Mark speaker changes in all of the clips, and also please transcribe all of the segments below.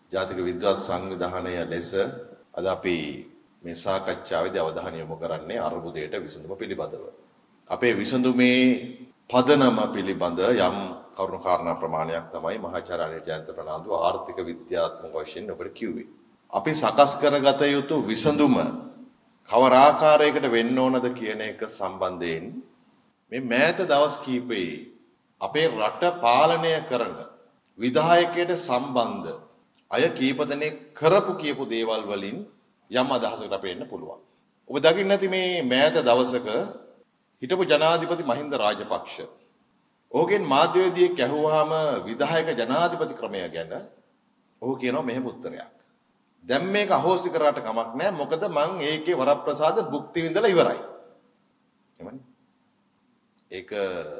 Speaker 1: ජාතික විද්වත් සංවිධානය ලෙස අද අපි මේ සාකච්ඡාවේදී අවධානය යොමු කරන්නේ අර්බුදයට විසඳුම පිළිබඳව. අපේ විසඳුමේ පදනම පිළිබඳ යම් කරුණු කාරණා ප්‍රමාණයක් තමයි මහාචාර්ය අනිල් ජයන්ත ප්‍රනාන්දු ආර්ථික විද්‍යාත්මක වශයෙන් ඔබට කිව්වේ. අපි සකස් කරගත යුතු විසඳුම කවර ආකාරයකට වෙන්න ඕනද කියන එක සම්බන්ධයෙන් මේ මෑත දවස් කීපයේ අපේ රට පාලනය කරන විධායකයට සම්බන්ධ අය කීප දෙනෙක් කරපු කියපු දේවල් වලින් යම් අදහසකට අපේ එන්න පුළුවන්. ඔබ දකින්න ඇති මේ මෑත දවසක හිටපු ජනාධිපති මහින්ද රාජපක්ෂ ඔහුගෙන් මාධ්‍යවේදියෙක් ඇහුවාම විධායක ජනාධිපති ක්‍රමය ගැන ඔහු කියනවා මෙහෙම උත්තරයක්. දැන් මේක අහෝසි කරාට කමක් නැහැ මොකද මං ඒකේ වරප්‍රසාද භුක්ති විඳලා ඉවරයි. එමණි. ඒක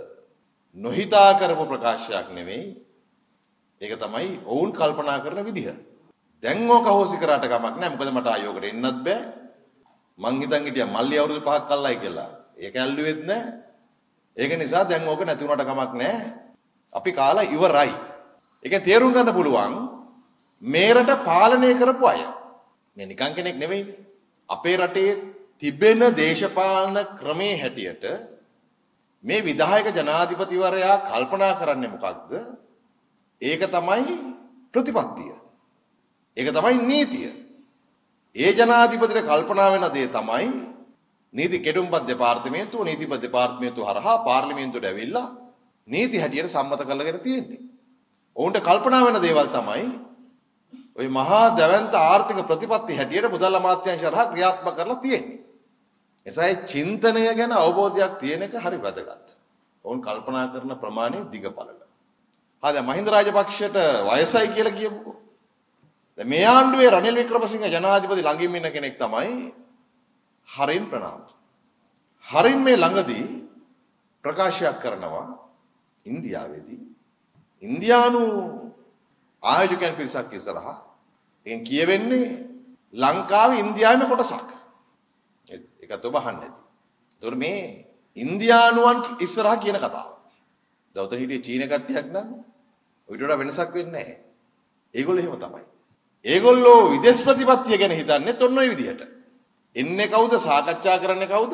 Speaker 1: නොහිතා කරපු ප්‍රකාශයක් නෙමෙයි. ඒක තමයි ඔවුන් කල්පනා කරන විදිහ. දැන් ඕක අහෝසි කරාට කමක් නැහැ මොකද මට ආයෝගයට එන්නත් බෑ. මං හිතන් හිටියා මල්ලි අවුරුදු 5ක් කල්ලයි කියලා. ඒක ඇල්ලුවෙත් නැහැ. ඒක නිසා දැන් ඕක නැති වුණාට කමක් නැහැ. අපි කාලා ඉවරයි. ඒකෙන් තේරුම් ගන්න පුළුවන් මේ රට පාලනය කරපු අය මේ නිකන් කෙනෙක් නෙවෙයිනේ. අපේ රටේ තිබෙන දේශපාලන ක්‍රමේ හැටියට මේ විධායක ජනාධිපතිවරයා කල්පනා කරන්නේ මොකක්ද? ඒක තමයි ප්‍රතිපත්තිය. ඒක තමයි නීතිය. ඒ ජනාධිපතිට කල්පනා වෙන දේ තමයි නීති කෙටුම්පත් දෙපාර්තමේන්තුව නීතිපති දෙපාර්තමේන්තුව හරහා පාර්ලිමේන්තුවට ඇවිල්ලා නීති හැටියට සම්මත කරලාගෙන තියෙන්නේ. ඔවුන්ට කල්පනා වෙන දේවල් තමයි ওই මහා දැවැන්ත ආර්ථික ප්‍රතිපත්ති හැටියට මුදල් අමාත්‍යාංශ හරහා ක්‍රියාත්මක කරලා තියෙන්නේ. එසයි චින්තනය ගැන අවබෝධයක් තියෙන එක හරි වැදගත්. ඔවුන් කල්පනා කරන ප්‍රමාණය දිගපළල. හරි මහින්ද රාජපක්ෂට වයසයි කියලා කියමුකෝ. දැන් මේ ආණ්ඩුවේ රනිල් වික්‍රමසිංහ ජනාධිපති ළඟින් ඉන්න කෙනෙක් තමයි හරින් ප්‍රනාන්දු. හරින් මේ ළඟදී ප්‍රකාශයක් කරනවා ඉන්දියාවේදී ඉන්දියානු ආයෝජකයන් පිරිසක් ඉස්සරහා එන් කියවෙන්නේ ලංකාවේ ඉන්දියාවේ කොටසක්. ඒකත් ඔබ අහන්න ඇති. ඒතකොට මේ ඉන්දියානුවන් ඉස්සරහා කියන කතාව. දවතර හිටියේ චීන කට්ටියක් නම් ඔයිට වඩා වෙනසක් වෙන්නේ නැහැ. ඒගොල්ලෝ එහෙම තමයි. ඒගොල්ලෝ විදේශ ප්‍රතිපත්තිය ගැන හිතන්නේ ඔන්න ඔය විදිහට. එන්නේ කවුද සාකච්ඡා කරන්නේ කවුද?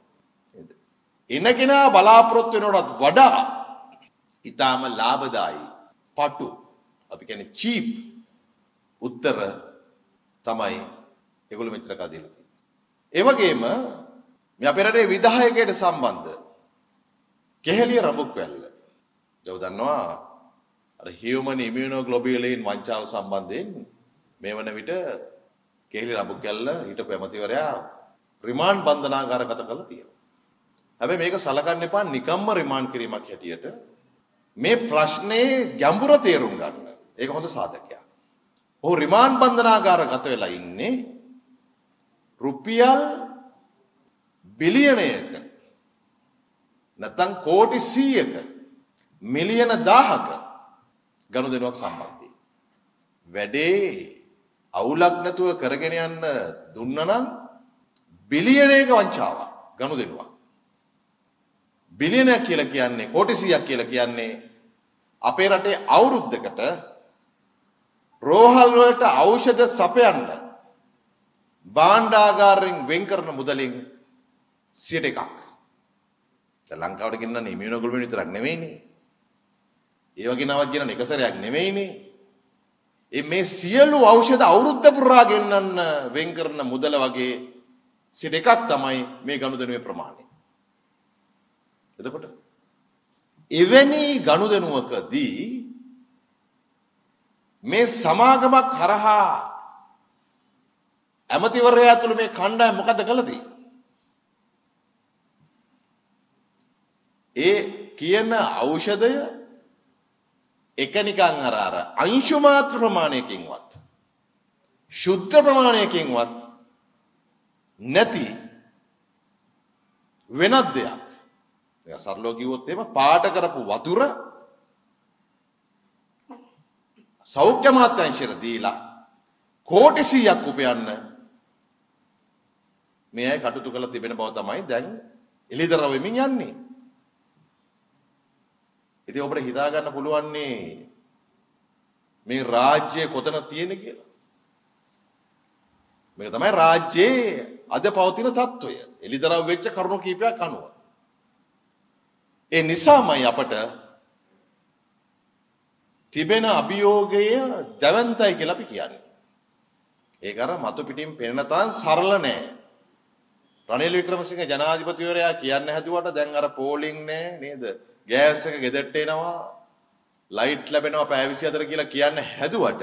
Speaker 1: එන කෙනා බලාපොරොත්තු වෙනවටත් වඩා ඊටාම ලාභදායී පටු අපි කියන්නේ චීප් උත්තර තමයි ඒගොල්ලෝ මෙච්චර කදලා තියෙන්නේ. ඒ වගේම මේ අපේ රටේ විධායකයට සම්බන්ධ කෙහෙලිය රඹුක්වැල්ල. ඔබ දන්නවා අර හියුමන් ඉමුනෝග්ලොබියුලින් වංචාව සම්බන්ධයෙන් මේ වන විට කෙහෙලිය රඹුක්වැල්ල හිටපු ඇමතිවරයා රිමාන්ඩ් බන්ධනාගාරගත කරලා තියෙනවා. හැබැයි මේක සලකන්න එපා නිකම්ම රිමාන්ඩ් කිරීමක් හැටියට. මේ ප්‍රශ්නේ ගැඹුර තේරුම් ගන්න. ඒක හොඳ සාධකයක්. ඔහු රිමාන්ඩ් බන්ධනාගාරගත වෙලා ඉන්නේ රුපියල් බිලියනයක නැත්නම් කෝටි 100ක මිලියන 1000ක ගනුදෙනුවක් සම්බන්ධයි. වැඩේ අවුලක් නැතුව කරගෙන යන්න දුන්නා නම් බිලියනයක වංචාවක් ගනුදෙනුවක්. බිලියනයක් කියලා කියන්නේ කෝටි 100ක් කියලා කියන්නේ අපේ රටේ අවුරුද්දකට රෝහල් වලට ඖෂධ සපයන්න භාණ්ඩාගාරයෙන් වෙන් කරන මුදලින් 100%ක්. දැන් ලංකාවට ගෙන්නන්නේ ඉමුනෝග්ලොබින් විතරක් නෙවෙයිනේ. ඒ වගේ නවක් ගෙනන එක සැරයක් නෙවෙයිනේ. මේ සියලු ඖෂධ අවුරුද්ද පුරා ගෙන්නන්න වෙන් කරන මුදල වගේ 100%ක් තමයි මේ ගනුදෙනුවේ ප්‍රමාණය. එතකොට එවැනි ගනුදෙනුවකදී මේ සමාගමක් හරහා ඇමතිවරයා තුළ මේ කණ්ඩායම මොකද කළේ තියෙන්නේ? ඒ කියන ඖෂධය එක නිකන් අර අංශු මාත්‍ර ප්‍රමාණයකින්වත් ශුද්ධ ප්‍රමාණයකින්වත් නැති වෙනත් දෙයක්. ඒක සරලව කිව්වොත් එහෙම පාට කරපු වතුර සෞඛ්‍ය අමාත්‍යාංශයට දීලා කෝටි 100ක් උපයන්න මේ අය කටයුතු කරලා තිබෙන බව තමයි දැන් එළිදර වෙමින් යන්නේ. ඉතින් ඔබට හිතා ගන්න පුළුවන්නේ මේ රාජ්‍යය කොතන තියෙන්නේ කියලා. මේක තමයි රාජ්‍යයේ අද පවතින තත්ත්වය. එලිදරව් වෙච්ච කරුණු කීපයක් අනුව. ඒ නිසාමයි අපට තිබෙන අභියෝගය දැවන්තයි කියලා අපි කියන්නේ. ඒක අර මතු පිටින් පෙනෙන තරම් සරල නෑ. රනිල් වික්‍රමසිංහ ජනාධිපතිවරයා කියන්න හැදුවට දැන් අර පෝලිං නෑ නේද? ගෑස් එක ගෙදරට එනවා, ලයිට් ලැබෙනවා පැය 24 කියලා කියන්න හැදුවට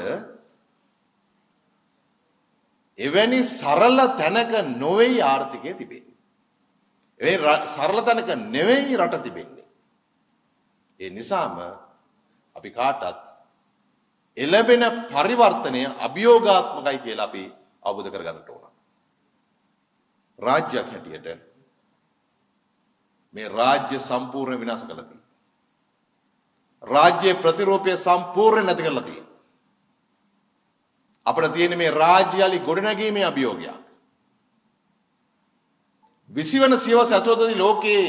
Speaker 1: එවැනි සරල තැනක නොවේයි ආර්ථිකය තිබෙන්නේ. ඒ සරල තැනක නෙවෙයි රට තිබෙන්නේ. ඒ නිසාම අපි කාටත් එළඹෙන පරිවර්තනය අභියෝගාත්මකයි කියලා අපි අවබෝධ කරගන්නට ඕන. රාජ්‍යයක් හැටියට මේ රාජ්‍ය සම්පූර්ණ විනාශ කළා තියෙනවා. රාජ්‍ය ප්‍රතිරූපය සම්පූර්ණ නැති කරලා තියෙනවා. අපිට තියෙන මේ රාජ්‍යයලි ගොඩනැගීමේ අභියෝගයක්. 20 වන සියවස ඇතුළතදී ලෝකයේ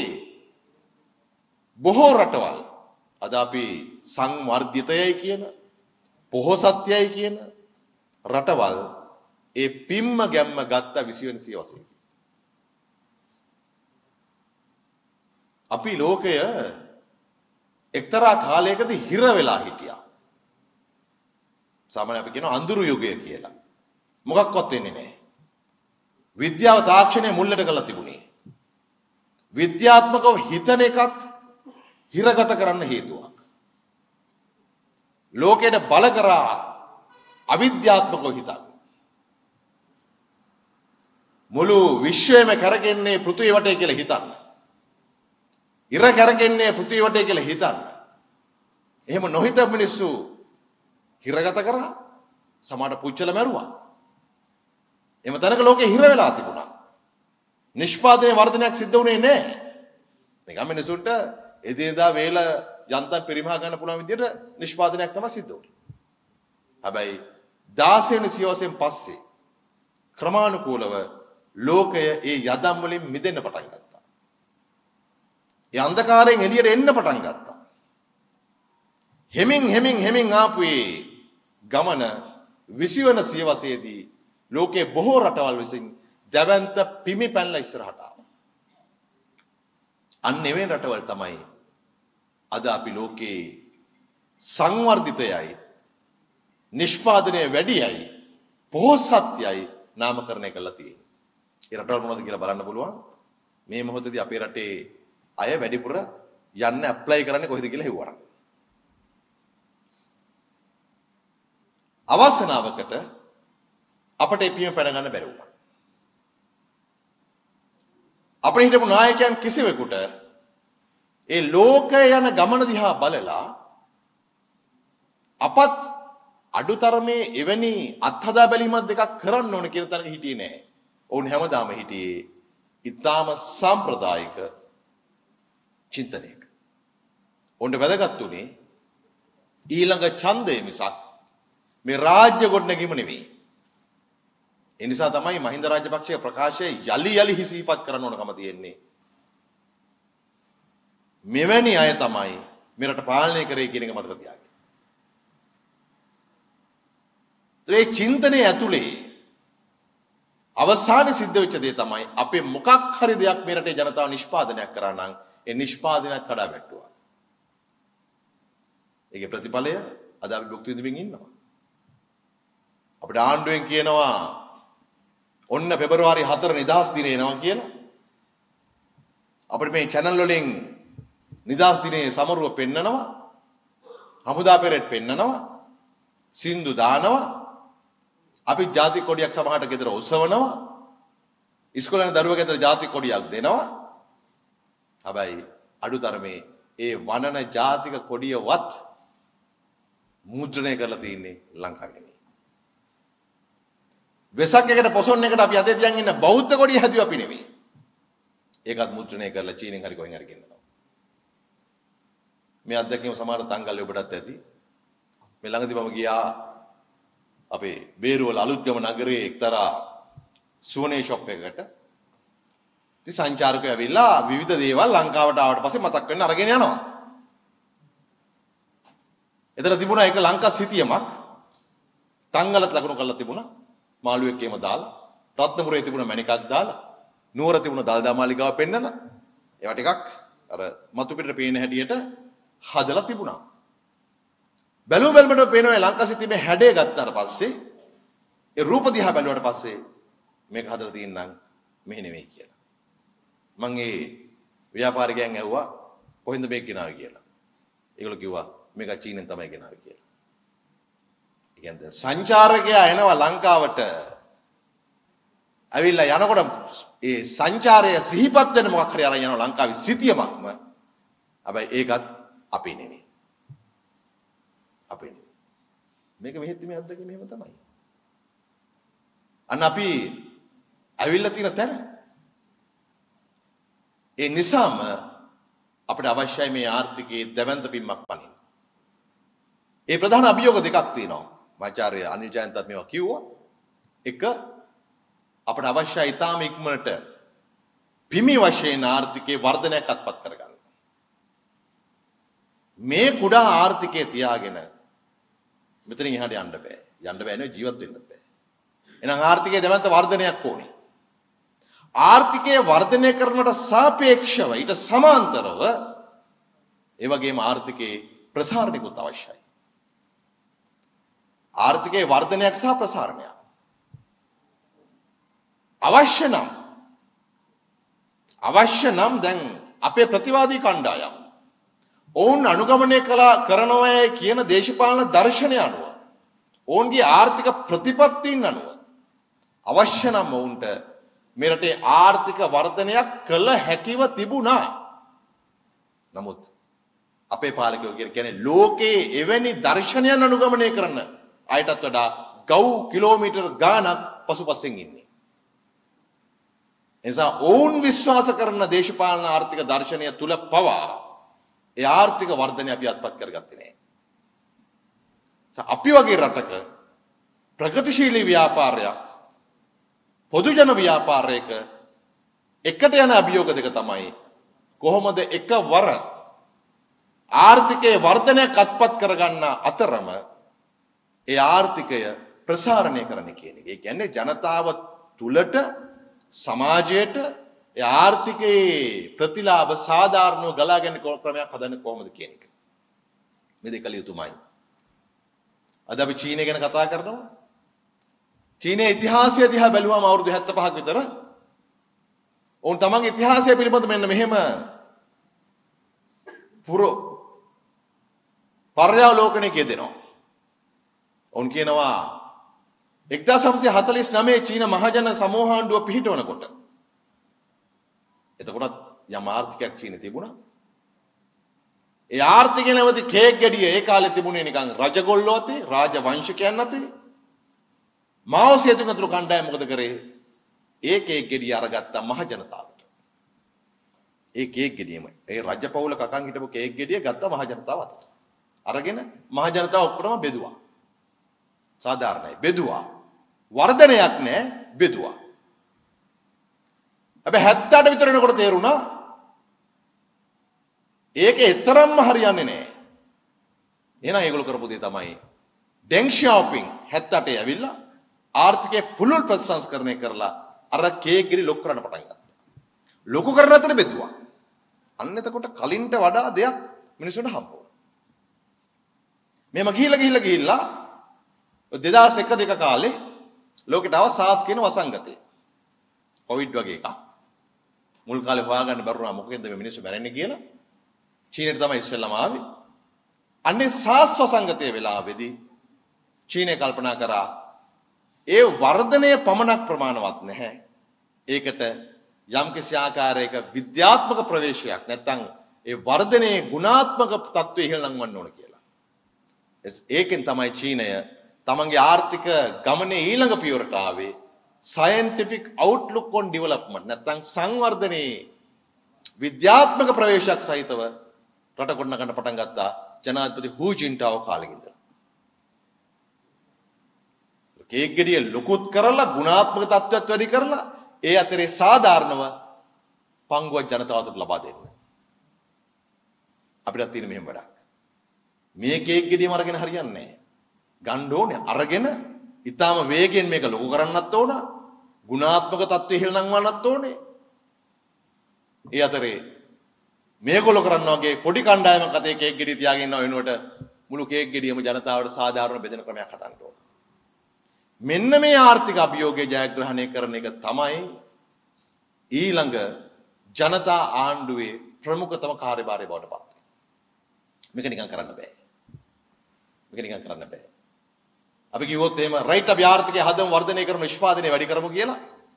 Speaker 1: බොහෝ රටවල් අද අපි සංවර්ධිතයයි කියන පොහොසත්යයි කියන රටවල් ඒ පිම්ම ගැම්ම ගත්ත 20 වෙනි සියවසේ. අපි ලෝකය එක්තරා කාලයකදී හිර වෙලා හිටියා. සාමාන්‍ය අපි කියන අඳුරු යුගය කියලා. මොකක්වත් වෙන්නේ නැහැ. විද්‍යාව තාක්ෂණය මුල්ලට කරලා තිබුණේ. විද්‍යාත්මකව හිතන එකත් හිරගත කරන්න හේතුවක්. ලෝකයට බල කරා අවිද්‍යාත්මකව හිතන්න. මුළු විශ්වයම කරගෙන්නේ පෘථිවි වටේ කියලා හිතන්න. ඉර කරගෙන්නේ පෘථිවි වටේ කියලා හිතන්න. එහෙම නොහිත මිනිස්සු හිරගත කරා සමහරට පුච්චල මැරුවා. එහෙම තැනක ලෝකේ හිර වෙලා තිබුණා. නිෂ්පාදනයේ වර්ධනයක් සිද්ධ වුණේ නැහැ. නිකම් මිනිසුන්ට එදිනෙදා වේල යන්තම් පරිමහා ගන්න පුළුවන් විදිහට නිෂ්පාදනයක් තමයි සිද්ධ වුනේ. හැබැයි 16 වෙනි සියවසෙන් පස්සේ ක්‍රමානුකූලව ලෝකය ඒ යදම් වලින් මිදෙන්න පටන් ගත්තා. ඒ අන්ධකාරයෙන් එළියට එන්න පටන් ගත්තා. හෙමින් ආපු ගමන 20 වන සියවසේදී ලෝකයේ බොහෝ රටවල් විසින් දැවැන්ත පිමි පැනලා ඉස්සරහට ආවා. අන්න එවැනි රටවල් තමයි අද අපි ලෝකේ සංවර්ධිතයයි නිෂ්පාදනය වැඩියයි පොහොසත්යයි නාමකරණය කරලා තියෙන්නේ. ඒ රටවල් මොනවද කියලා බලන්න පුළුවන්. මේ මොහොතේදී අපේ රටේ අය වැඩිපුර යන්න ඇප්ලයි කරන්නේ කොහෙද කියලා හෙව්වරන්. අවසනාවකට අපට එපීම පැන ගන්න බැරි වුණා. අපේ හිටපු නායකයන් කිසිවෙකුට ඒ ලෝකය යන ගමන දිහා බලලා අපත් අඩුතරමේ එවැනි අත්හදා බැලීමක් දෙකක් කරන්න ඕන කියන තරක හිටියේ නෑ. ඔවුන් හැමදාම හිටියේ ඊටාම සම්ප්‍රදායික චින්තනයක. ඔවුන්ට වැදගත් උනේ ඊළඟ ඡන්දය මිසක් මේ රාජ්‍ය ගොඩනැගීම නෙවෙයි. ඒ නිසා තමයි මහින්ද රාජපක්ෂගේ ප්‍රකාශය යලි හිසිපත් කරන්න ඕනකම තියෙන්නේ. මෙවැනි අය තමයි මෙරට පාලනය කරේ කියන එක මතක තියාගන්න. ඒ චින්තනයේ ඇතුලේ අවසානයේ සිද්ධ වෙච්ච දේ තමයි අපේ මොකක් හරි දෙයක් මේ රටේ ජනතාව නිෂ්පාදනයක් කරා නම් ඒ නිෂ්පාදනයක් කඩා වැටුවා. ඒකේ ප්‍රතිඵලය අද අපි භුක්ති විඳින්න ඉන්නවා. අපිට ආණ්ඩුවෙන් කියනවා ඔන්න පෙබරවාරි 4 නිදහස් දිනේ එනවා කියලා. අපිට මේ channel වලින් නිදහස් දිනේ සමරුව පෙන්නනවා. හමුදා පෙරේඩ් පෙන්නනවා. සින්දු දානවා. අපි ජාතික කොඩියක් සමහරට ගෙදර ඔසවනවා. ඉස්කෝලේ යන දරුවා ගෙදර ජාතික කොඩියක් දෙනවා. හැබැයි අඩුතරමේ ඒ වනන ජාතික කොඩියවත් මුද්‍රණය කරලා තියෙන්නේ ලංකාවේ. වෙසක් එකට පොසොන් එකට අපි අතේ තියන් ඉන්න බෞද්ධ කොඩිය හැදුවා අපි නෙවෙයි. ඒකත් මුද්‍රණය කරලා චීනෙන් හරි කොහෙන් හරි ගෙන්නනවා. මේ අත්දැකීම සමහර තංගල්ලේ ඔබටත් ඇති. මේ ළඟදී මම ගියා අපේ බේරුවල අලුත්ගම නගරයේ එක්තරා සුවනේ ෂොප් එකකට. ඉතින් සංචාරකයෝ ඇවිල්ලා විවිධ දේවල් ලංකාවට ආවට පස්සේ මතක් වෙන්න අරගෙන යනවා. එතන තිබුණා එක ලංකා සිතියමක් තංගලත් ලකුණු කරලා තිබුණා. මාළුවෙක්කේම දාලා. රත්නපුරේ තිබුණ මණිකක් දාලා. නුවර තිබුණ දල්දා මාලිගාව පෙන්නලා. ඒවා ටිකක් අර මතු පිටට පේන හැටියට හදලා තිබුණා. බැලුවට පේනවා ලංකාවේ තිබෙන හැඩය ගත්තාට පස්සේ ඒ රූප දිහා බැලුවට පස්සේ මේක හදලා තියෙනනම් මෙහෙ නෙමෙයි කියලා. මම ඒ ව්‍යාපාරිකයන් ඇහුවා කොහෙන්ද මේක ගෙනාවේ කියලා. ඒගොල්ලෝ කිව්වා මේක චීනෙන් තමයි ගෙනාවේ කියලා. ඒ කියන්නේ සංචාරකයා එනවා ලංකාවට. ඇවිල්ලා යනකොට ඒ සංචාරය සිහිපත් වෙන මොකක් හරි අරන් යනවා ලංකාවේ සිටියමක්ම. හැබැයි ඒකත් අපේ නෙමෙයි. අපේ නෙමෙයි. මේක මෙහෙත් මේ අද්දගේ මෙහෙම තමයි. අන්න අපි ඇවිල්ලා තියෙන තැන. ඒ නිසාම අපිට අවශ්‍යයි මේ ආර්ථිකයේ දැවැන්ත පිම්මක් පනින්න. ඒ ප්‍රධාන අභියෝග දෙකක් තියෙනවා. මාචාර්ය අනිල් ජයන්තත් මේවා කිව්වා. එක අපිට අවශ්‍යයි ඊටාම ඉක්මනට පිමි වශයෙන් ආර්ථිකයේ වර්ධනයක් අත්පත් කරගන්න. මේ කුඩා ආර්ථිකයේ තියාගෙන මෙතනින් එහාට යන්න බෑ. යන්න බෑ නේ ජීවත් වෙන්න බෑ. එහෙනම් ආර්ථිකයේ දැවැන්ත වර්ධනයක් ඕනේ. ආර්ථිකයේ වර්ධනය කරනට සාපේක්ෂව ඊට සමාන්තරව ඒ වගේම ආර්ථිකයේ ප්‍රසාරණයකුත් අවශ්‍යයි. ආර්ථිකයේ වර්ධනයක් සහ ප්‍රසාරණයක් අවශ්‍ය නම් දැන් අපේ ප්‍රතිවාදී කණ්ඩායම් ඔවුන් අනුගමනය කරනවා කියන දේශපාලන දර්ශනය අනුව ඔවුන්ගේ ආර්ථික ප්‍රතිපත්තීන් අනුව අවශ්‍ය නම් ඔවුන්ට මේ රටේ ආර්ථික වර්ධනයක් කළ හැකිව තිබුණා. නමුත් අපේ පාලකයෝ කියන්නේ ලෝකයේ එවැනි දර්ශනයන් අනුගමනය කරන අයටත් වඩා ගව් කිලෝමීටර් ගාණක් පසුපසින් ඉන්නේ. එනිසා ඔවුන් විශ්වාස කරන දේශපාලන ආර්ථික දර්ශනය තුල පවා ඒ ආර්ථික වර්ධනය අපි අත්පත් කරගත්තේ නැහැ. අපි වගේ රටක ප්‍රගතිශීලී ව්‍යාපාරයක් පොදුජන ව්‍යාපාරයක එකට යන අභියෝග දෙක තමයි කොහොමද එකවර ආර්ථිකයේ වර්ධනයක් අත්පත් කරගන්න අතරම ඒ ආර්ථිකය ප්‍රසාරණය කරන්න කියන එක. ඒ කියන්නේ ජනතාව තුලට සමාජයට ඒ ආර්ථිකයේ ප්‍රතිලාභ සාධාරණව ගලාගෙන ක්‍රමයක් හදන්න කොහොමද කියන එක. මේ දෙක ලියුතුමයි. අද අපි චීනය ගැන කතා කරනවා. චීනයේ ඉතිහාසය දිහා බැලුවම අවුරුදු 75ක් විතර ඔවුන් තමන්ගේ ඉතිහාසය පිළිබඳ මෙන්න මෙහෙම පර්යාවලෝකනයක යෙදෙනවා. ඔවුන් කියනවා 1949 චීන මහජන සමූහාණ්ඩුව පිහිටවනකොට එතකොටත් යම් ආර්ථිකයක් චීනයේ තිබුණා. ඒ ආර්ථිකය නැවති කේක් ගෙඩිය ඒ කාලේ තිබුණේ නිකන් රජගොල්ලෝ අතේ රාජවංශිකයන් අතේ. මාව සේතුගතුරු කණ්ඩායම මොකද කරේ? ඒ කේක් ගෙඩිය අරගත්ත මහ ජනතාවට. ඒ කේක් ගෙඩියම ඒ රජපෞල කකන් හිටපු කේක් ගෙඩිය ගත්ත මහ ජනතාව අතට. අරගෙන මහ ජනතාව ඔක්කොම බෙදුවා. සාධාරණයි බෙදුවා. වර්ධනයක් නෑ බෙදුවා. හැබැයි 78 විතර වෙනකොට තේරුණා ඒක එතරම්ම හරියන්නේ නෑ. එහෙනම් ඒගොල්ලෝ කරපු දේ තමයි ඩෙන් ෂාපින් 78 ඇවිල්ලා ආර්ථිකයේ පුළුල් ප්‍රතිසංස්කරණය කරලා අර කේක් ගෙඩි ලොක් කරන්න පටන් ගත්තා. ලොකු කරන අතර බෙදුවා. අන්න එතකොට කලින්ට වඩා දෙයක් මිනිස්සුන්ට හම්බ වුණා. මේම ගිහිල්ලා 2001-2 කාලේ ලෝකෙට ආව SARS කියන වසංගතය. කොවිඩ් වගේ එකක්. මුල් කාලේ හොයාගන්න බැරුණා මොකෙන්ද මේ මිනිස්සු මැරෙන්නේ කියලා. චීනෙට තමයි ඉස්සෙල්ලාම ආවේ. අන්නේ SARS වසංගතයේ වෙලාවේදී චීනය කල්පනා කරා ඒ වර්ධනය පමණක් ප්‍රමාණවත් නැහැ. ඒකට යම්කිසි ආකාරයක විද්‍යාත්මක ප්‍රවේශයක් නැත්නම් ඒ වර්ධනයේ ගුණාත්මක තත්ත්වය ඉහළ නංවන්න ඕන කියලා. ඒකෙන් තමයි චීනය තමන්ගේ ආර්ථික ගමනේ ඊළඟ පියවරට ආවේ scientific outlook on development නැත්නම් සංවර්ධනයේ විද්‍යාත්මක ප්‍රවේශයක් සහිතව රට ගොඩනගන්න පටන් ගත්තා ජනාධිපති හූ ජින්ටාවෝ කාලෙක ඉඳලා. කේක් ගෙඩිය ලොකුත් කරලා ගුණාත්මක තත්ත්වයක් වැඩි කරලා ඒ අතරේ සාධාරණව පංගුවක් ජනතාවට ලබා දෙන්න. අපිට තියෙන මෙහෙම වැඩක්. මේ කේක් ගෙඩියම අරගෙන හරියන්නේ නැහැ. ගන්න ඕනේ අරගෙන ඊටාම වේගෙන් මේක ලොකු කරන්නත් ඕන. ගුණාත්මක තත්ත්වෙ ඉහළ නංවන්නත් ඕනේ. ඒ අතරේ මේගොල්ලෝ කරනවා වගේ පොඩි කණ්ඩායමක් අතේ කේක් ගෙඩිය තියාගෙන ඉන්නව වෙනුවට මුළු කේක් ගෙඩියම ජනතාවට සාධාරණ බෙදෙන ක්‍රමයක් හදන්න ඕන. මෙන්න මේ ආර්ථික අභියෝගය ජයග්‍රහණය කරන එක තමයි ඊළඟ ජනතා ආණ්ඩුවේ ප්‍රමුඛතම කාර්යභාරය බවට පත් වෙන්නේ. මේක නිකන් කරන්න බෑ. මේක නිකන් කරන්න බෑ. අපි කිව්වොත් එහෙම රයිට් අපි ආර්ථිකය හදමු වර්ධනය කරමු නිෂ්පාදනය වැඩි කරමු කියලා.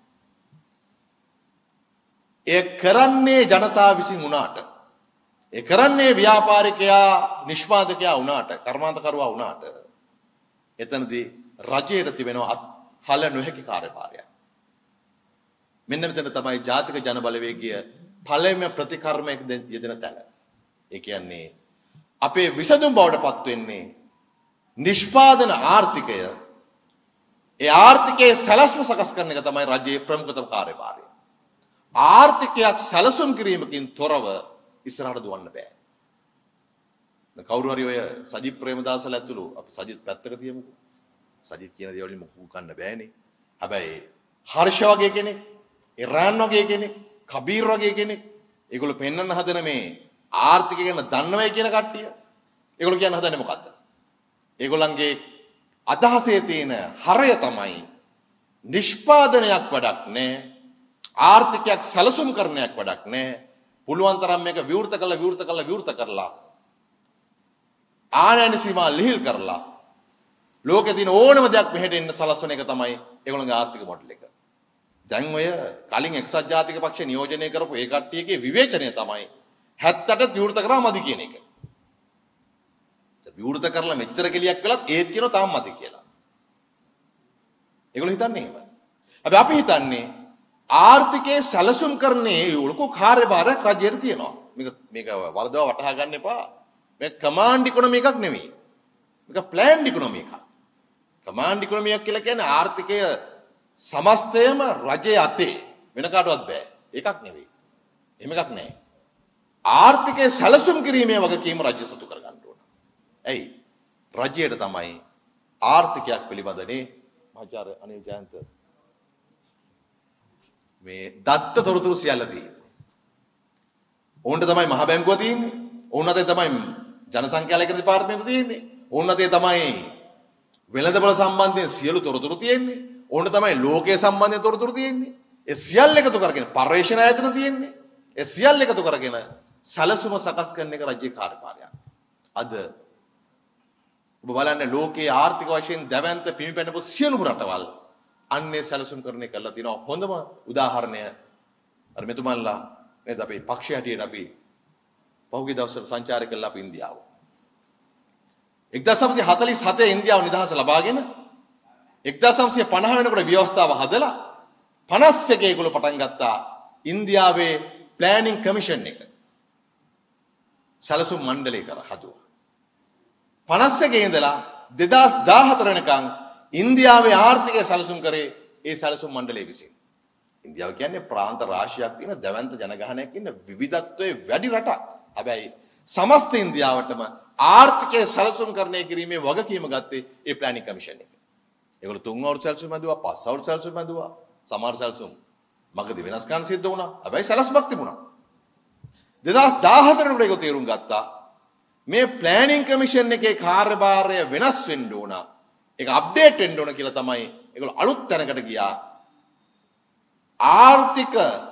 Speaker 1: ඒ කරන්නේ ජනතාව විසින් වුණාට ඒ කරන්නේ ව්‍යාපාරිකයා නිෂ්පාදකයා වුණාට කර්මාන්තකරුවා වුණාට එතනදී රජයට තිබෙනවා හල නොහැකි කාර්යභාරයක්. මෙන්න මෙතන තමයි ජාතික ජන බලවේගය පළවෙනි ප්‍රතිකර්මයක යෙදෙන තැන. ඒ කියන්නේ අපේ විසඳුම් බවට පත් වෙන්නේ නිෂ්පාදන ආර්ථිකය. ඒ ආර්ථිකයේ සැලැස්ම සකස් කරන එක තමයි රජයේ ප්‍රමුඛතම කාර්යභාරය. ආර්ථිකයක් සැලසුම් කිරීමකින් තොරව ඉස්සරහට දුවන්න බෑ. කවුරු හරි ඔය සජිත් ප්‍රේමදාසලා ඇතුළු අපි සජිත් පැත්තක තියමුකෝ. සජිත් කියන දේ වලින් මොකක් ගන්න බෑනේ. හැබැයි හර්ෂ වගේ කෙනෙක්, ඉරාන් වගේ කෙනෙක්, කබීර් වගේ කෙනෙක් ඒගොල්ලෝ පෙන්වන්න හදන මේ ආර්ථිකය ගැන දන්නවයි කියන කට්ටිය. ඒගොල්ලෝ කියන්න හදන්නේ මොකද්ද? ඒගොල්ලන්ගේ අදහසේ තියෙන හරය තමයි නිෂ්පාදනයක් වැඩක් නෑ. ආර්ථිකයක් සැලසුම් කරනයක් වැඩක් නෑ. පුළුවන් තරම් මේක විවෘත කරලා ආනයන සීමා ලිහිල් කරලා ලෝකේ තියෙන ඕනම දෙයක් මෙහෙට එන්න සලස්වන එක තමයි ඒගොල්ලන්ගේ ආර්ථික මොඩල් එක. දැන් ඔය කලින් එක්සත් ජාතික පක්ෂ නියෝජනය කරපු ඒ කට්ටියගේ විවේචනය තමයි 70ට විවෘත කරා මදි කියන එක. විවෘත කරලා මෙච්චර කෙලියක් වෙලත් ඒත් කියනවා තාම මදි කියලා. ඒගොල්ලෝ හිතන්නේ එහෙම. හැබැයි අපි හිතන්නේ ආර්ථිකයේ සැලසුම් කරන්නේ ලොකු කාර්යභාරයක් රජයට තියෙනවා. මේක වරදව වටහා ගන්න එපා. මේක කමාන්ඩ් ඉකොනොමි එකක් නෙවෙයි. මේක ප්ලෑන්ඩ් ඉකොනොමි එකක්. කමාන්ඩ් ඉකොනොමි එක කියලා කියන්නේ ආර්ථිකය සමස්තයම රජයේ අතේ වෙන කාටවත් බෑ. ඒකක් නෙවෙයි. එහෙම එකක් නෑ. ආර්ථිකයේ සැලසුම් කිරීමේ වගකීම රජය සතු කර ගන්න ඕන. ඇයි? රජයට තමයි ආර්ථිකයක් පිළිබඳනේ මහාචාර්ය අනිල් ජයන්ත මේ දත්ත තොරතුරු සියල්ල තියෙන්නේ. ඕන්ට තමයි මහ බැංකුව තියෙන්නේ. ඕන් අතේ තමයි ජනසංඛ්‍යා ලේඛන දෙපාර්තමේන්තුව තියෙන්නේ. ඕන් අතේ තමයි වෙළඳපොළ සම්බන්ධයෙන් සියලු තොරතුරු තියෙන්නේ. ඕන්න තමයි ලෝකයේ සම්බන්ධයෙන් තොරතුරු තියෙන්නේ. ඒ සියල්ල එකතු කරගෙන පර්යේෂණ ආයතන තියෙන්නේ. ඒ සියල්ල එකතු කරගෙන සැලසුම සකස් කරන එක රජයේ කාර්යභාරයක්. අද ඔබ බලන්න ලෝකයේ ආර්ථික වශයෙන් දැවැන්ත පිමිපැනපු සියලුම රටවල් අන්නේ සැලසුම් කරන්නේ කරලා තියෙනවා. හොඳම උදාහරණය අර මෙතුමන්ලා නේද අපේ පක්ෂය හැටියට අපි පහුගිය දවස්වල සංචාරය කළා අපි ඉන්දියාව. 1947 ඉන්දියාව නිදහස ලබාගෙන 1950 වෙනකොට ව්‍යවස්ථාව හදලා 51 ඒගොල්ලෝ පටන් ගත්තා ඉන්දියාවේ ප්ලෑනින් කමිෂන් එක. සැලසුම් මණ්ඩලය කර හදුවා. 51 ඉඳලා 2014 වෙනකන් ඉන්දියාවේ ආර්ථිකය සැලසුම් කරේ ඒ සැලසුම් මණ්ඩලය විසින්. ඉන්දියාව කියන්නේ ප්‍රාන්ත රාශියක් තියෙන දැවැන්ත ජනගහනයක් ඉන්න විවිධත්වයේ වැඩි රටක්. හැබැයි සමස්ත ඉන්දියාවටම ආර්ථිකය සැලසුම් කරණය කිරීමේ වගකීම ගත්තේ ඒ ප්ලෑනින් කමිෂන් එක. ඒගොල්ලෝ 3 අවුරුදු සැලසුම් හදුවා, 5 අවුරුදු සැලසුම් හදුවා. සමහර සැලසුම් මගදී වෙනස්කම් සිද්ධ වුණා. හැබැයි සැලසුමක් තිබුණා. 2014 වෙනකොට ඒක තේරුම් ගත්තා. මේ ප්ලෑනින් කමිෂන් එකේ කාර්යභාරය වෙනස් වෙන්න ඕන. ඒක අප්ඩේට් වෙන්න ඕන කියලා තමයි ඒගොල්ලෝ අලුත් තැනකට ගියා. ආර්ථික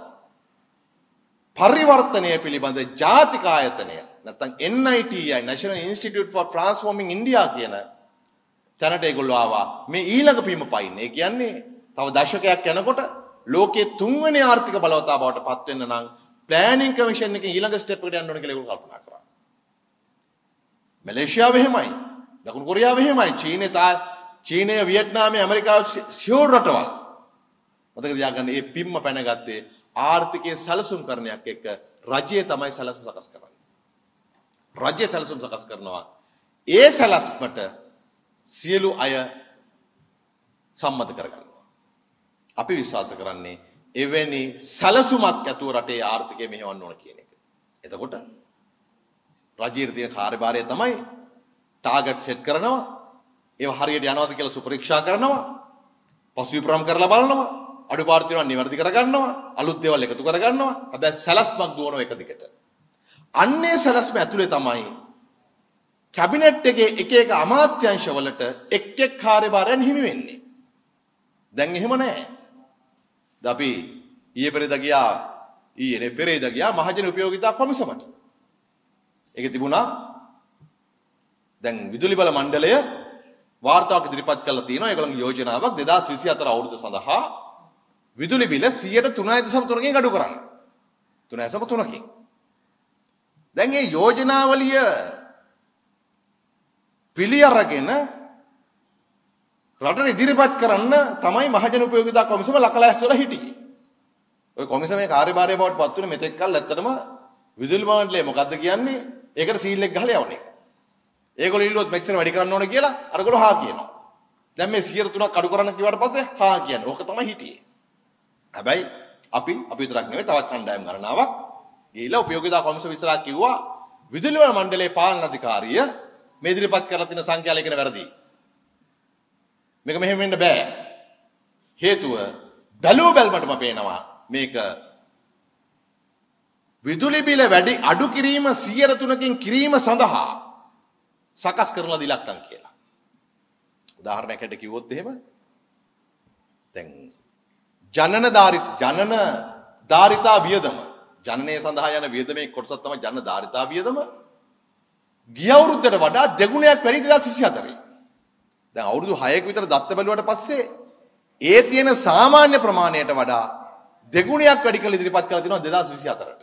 Speaker 1: පරිවර්තනය පිළිබඳ ජාතික ආයතනය නැත්නම් NITI National Institute for Transforming India කියන තැනට ඒගොල්ලෝ ආවා. මේ ඊළඟ පීම පයින්. ඒ කියන්නේ තව දශකයක් යනකොට ලෝකයේ තුන්වෙනි ආර්ථික බලවතා බවට පත් වෙන්න නම් ප්ලෑනින් කමිෂන් එකේ ඊළඟ ස්ටෙප් එකට යන්න ඕන කියලා ඒගොල්ලෝ කල්පනා කරා. මැලේසියාව එහෙමයි. දකුණු කොරියාව එහෙමයි. චීනය වියට්නාමය ඇමරිකාව ෂුවර් රටවල්. මතක තියාගන්න මේ පිම්ම පැනගත්තේ ආර්ථිකයේ සැලසුම් කරණයක් එක්ක රජය තමයි සැලසුම් සකස් කරන්නේ. රජය සැලසුම් සකස් කරනවා. ඒ සැලැස්මට සියලු අය සම්මත කරගන්නවා. අපි විශ්වාස කරන්නේ එවැනි සැලසුමක් ඇතුව රටේ ආර්ථිකය මෙහෙවන්න ඕන කියන එක. එතකොට රජයේ තියෙන කාර්යභාරය තමයි ටාගට් සෙට් කරනවා. ඒවා හරියට යනවාද කියලා සුපරීක්ෂා කරනවා. පසුවිපරම් කරලා බලනවා. අඩුපාඩු තියෙනවා නිවැරදි කරගන්නවා. අලුත් දේවල් එකතු කරගන්නවා. හැබැයි සැලැස්මක් දුවන එක දිගට. අන්නේ සැලැස්ම ඇතුලේ තමයි කැබිනට් එකේ එක එක අමාත්‍යාංශවලට එක් එක් කාර්යභාරයන් හිමි වෙන්නේ. දැන් එහෙම නැහැ. අපි ඊයේ පෙරේදා ගියා මහජන උපයෝගිතා කොමිසමට. ඒක තිබුණා. දැන් විදුලි බල මණ්ඩලය වාර්තාවක් ඉදිරිපත් කළා තියෙනවා. ඒගොල්ලන්ගේ යෝජනාවක් 2024 අවුරුද්ද සඳහා විදුලි බිල 3.3කින් අඩු කරන්න. 3.3කින්. දැන් මේ යෝජනාවලිය පිළි අරගෙන රටට ඉදිරිපත් කරන්න තමයි මහජන උපයෝගිතා කොමිසම ලකලැස් වල හිටියේ. ඔය කොමිසමේ කාර්යභාරය බවට පත් වුණේ මෙතෙක් කල් ඇත්තටම විදුලි මණ්ඩලය මොකද්ද කියන්නේ? ඒකට සීල් එක ගහලා යවන එක. ඒගොල්ලෝ ඉල්ලුවොත් මෙච්චර වැඩි කරන්න ඕන කියලා අරගොල්ලෝ හා කියනවා. දැන් මේ 3.3ක් අඩු කරන්න කිව්වට පස්සේ හා කියන්නේ. ඕක තමයි හිටියේ. හැබැයි අපි විතරක් නෙවෙයි තවත් කණ්ඩායම් ගණනාවක් ගිහිලා උපයෝගිතා කොමිසම ඉස්සරහා කිව්වා විදුලි මණ්ඩලයේ පාලන අධිකාරිය මේ ඉදිරිපත් කරලා තියෙන සංඛ්‍යා ලේඛන වැරදි. මේක මෙහෙම වෙන්න බෑ. හේතුව බැලුවටම පේනවා මේක විදුලි බිල වැඩි අඩු කිරීම 3%කින් කිරීම සඳහා සකස් කරන ඉලක්කම් කියලා. උදාහරණයකට කිව්වොත් එහෙම දැන් ජනන ධාරිතා වියදම ජනනය සඳහා යන වියදමේ කොටසක් තමයි ජනන ධාරිතා වියදම ගිය අවුරුද්දට වඩා දෙගුණයක් වැඩි 2024. දැන් අවුරුදු 6ක විතර දත්ත බැලුවට පස්සේ ඒ තියෙන සාමාන්‍ය ප්‍රමාණයට වඩා දෙගුණයක් වැඩි කළ ඉදිරිපත් කළා තියෙනවා 2024ට.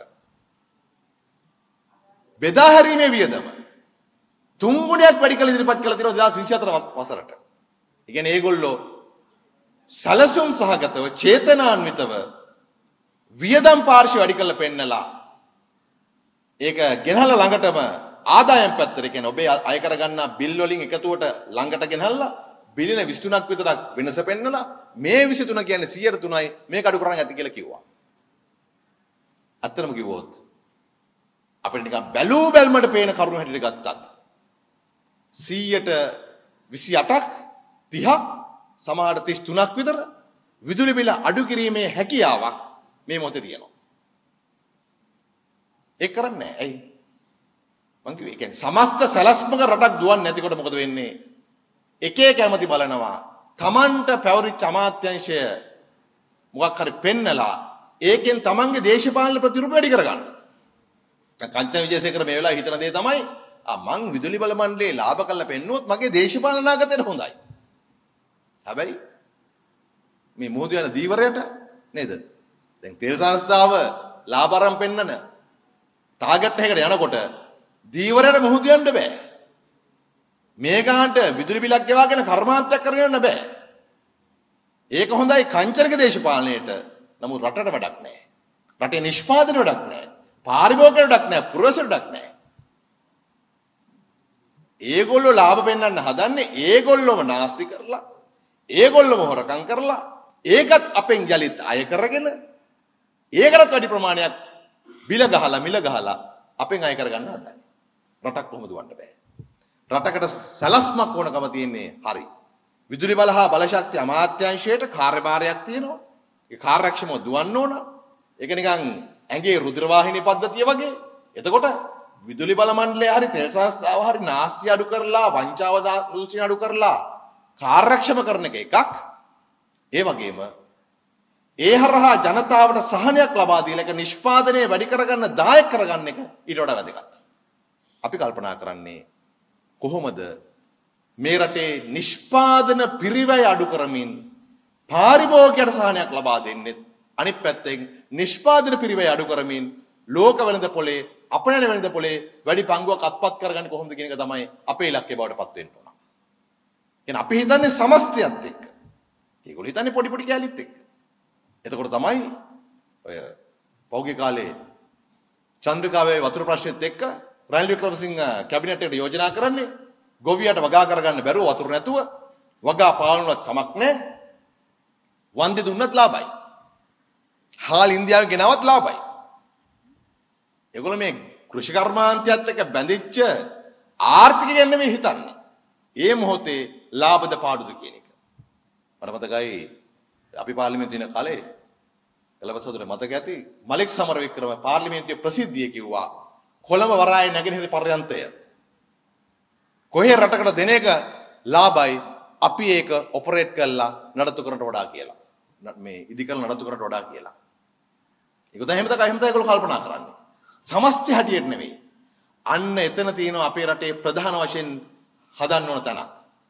Speaker 1: බෙදා හැරීමේ වියදම තුන් ගුණයක් වැඩි කළ ඉදිරිපත් කළා තියෙනවා 2024 වසරට. ඒ කියන්නේ ඒගොල්ලෝ සැලසුම් සහගතව චේතනාන්විතව වියදම් පාර්ශ්ව වැඩි කළ පෙන්නලා ඒක ගෙනහලා ළඟටම ආදායම් පැත්තට කියන්නේ ඔබේ අය කරගන්නා බිල් වලින් එකතුවට ළඟට ගෙනහල්ලා බිලියන 23ක් විතරක් වෙනස පෙන්නලා මේ 23 කියන්නේ 103යි මේක අඩු කරන් ඇති කියලා කිව්වා. අත්‍තරම කිව්වොත් අපිට නිකන් බැලූ බැල්මට පේන කරුණු හැටියට ගත්තත් 128ක් 30ක් සමහරට 33ක් විතර විදුලි බිල අඩු කිරීමේ හැකියාවක් මේ මොහොතේ තියෙනවා. ඒක කරන්නේ නැහැ. ඇයි? මං කිව්වේ ඒ කියන්නේ සමස්ත සැලැස්මක රටක් දුවන්නේ නැතිකොට මොකද වෙන්නේ? එක එක ඇමති බලනවා තමන්ට පැවරිච්ච අමාත්‍යාංශය මොකක් හරි පෙන්නලා ඒකෙන් තමන්ගේ දේශපාලන ප්‍රතිරූප වැඩි කරගන්න. දැන් කංචන විජේසේකර මේ වෙලාවේ හිතන දේ තමයි මං විදුලි බල මණ්ඩලයේ ලාභ කළා පෙන්නුවොත් මගේ දේශපාලන නාගතේට හොඳයි. හැබැයි මේ මොහොත යන දීවරයට නේද? දැන් තෙල් සංස්ථාව ලාභ අරන් පෙන්නන ටාගට් එකකට යනකොට දීවරයට මොහොත යන්න බෑ. මේ ගානට විදුලි බිලක් ගෙවාගෙන කර්මාන්තයක් කරගෙන යන්න බෑ. ඒක හොඳයි කංචනක දේශපාලනයේට. නමුත් රටට වැඩක් නැහැ. රටේ නිෂ්පාදනයට වැඩක් නැහැ. පාරිභෝගිකයට වැඩක් නැහැ. පුරවැසියට වැඩක් නැහැ. ඒගොල්ලෝ ලාභ පෙන්වන්න හදන්නේ ඒගොල්ලෝම නාස්ති කරලා ඒගොල්ලෝම හොරකම් කරලා ඒකත් අපෙන් යලිත් අය කරගෙන ඒකටත් වැඩි ප්‍රමාණයක් බිල ගහලා මිල ගහලා අපෙන් අය කරගන්න හදන්නේ. රටක් කොහොමද වන්න බෑ. රටකට සැලැස්මක් ඕනකම තියෙන්නේ හරි. විදුලි බල හා බලශක්ති අමාත්‍යාංශයට කාර්යභාරයක් තියෙනවා. ඒ කාර්යක්ෂමව දුවන්න ඕන. ඒක නිකන් ඇඟේ රුධිර වාහිනී පද්ධතිය වගේ. එතකොට විදුලි බල මණ්ඩලය හරි තෙල් සංස්ථාව හරි නාස්ති අඩු කරලා වංචාව දූෂණ අඩු කරලා කාර්යක්ෂම කරන එක එකක්. ඒ වගේම ඒ හරහා ජනතාවට සහනයක් ලබා දීලා ඒක නිෂ්පාදනය වැඩි කරගන්න දායක කරගන්න එක ඊට වඩා වැදගත්. අපි කල්පනා කරන්නේ කොහොමද මේ රටේ නිෂ්පාදන පිරිවැය අඩු කරමින් පාරිභෝගිකයට සහනයක් ලබා දෙන්නේ අනිත් පැත්තෙන් නිෂ්පාදන පිරිවැය අඩු කරමින් ලෝක වෙළඳ පොලේ අපේ වෙළඳ පොලේ වැඩි පංගුවක් අත්පත් කරගන්නේ කොහොමද කියන එක තමයි අපේ ඉලක්කය බවට පත් වෙන්න ඕන. කියන්නේ අපි හිතන්නේ සමස්තයත් එක්ක. ඒගොල්ලෝ හිතන්නේ පොඩි පොඩි කැලිත් එක්ක. එතකොට තමයි ඔය පෞගේ කාලේ චන්ද්‍රිකාවේ වතුර ප්‍රශ්නෙත් එක්ක රනිල් වික්‍රමසිංහ කැබිනට් එකට යෝජනා කරන්නේ ගොවියට වගා කරගන්න බැරුව වතුර නැතුව වගා පාලනවත් කමක් නැහැ. වන්දි දුන්නත් ලාභයි. හාල් ඉන්දියාවෙන් ගෙනවත් ලාභයි. ඒගොල්ලෝ මේ කෘෂි කර්මාන්තයත් එක්ක බැඳිච්ච ආර්ථිකය ගැන නෙමෙයි හිතන්නේ. ඒ මොහොතේ ලාභද පාඩුද කියන එක. මට මතකයි අපි පාර්ලිමේන්තුවේ ඉන්න කාලේ එළවසොදුර මතක ඇති මලික් සමරවික්‍රම පාර්ලිමේන්තුවේ ප්‍රසිද්ධිය කිව්වා කොළඹ වරායේ නැගෙනහිර පර්යන්තය කොහේ රටකට දෙන එක ලාභයි අපි ඒක ඔපරේට් කරලා නඩත්තු කරනට වඩා කියලා. මේ ඉදි කරලා නඩත්තු කරනට වඩා කියලා. ඒක තමයි එහෙම තමයි ඒගොල්ලෝ කල්පනා කරන්නේ. සමස්ත හැටියට නෙවෙයි. අන්න එතන තියෙනවා අපේ රටේ ප්‍රධාන වශයෙන් හදන්න ඕන තැනක්.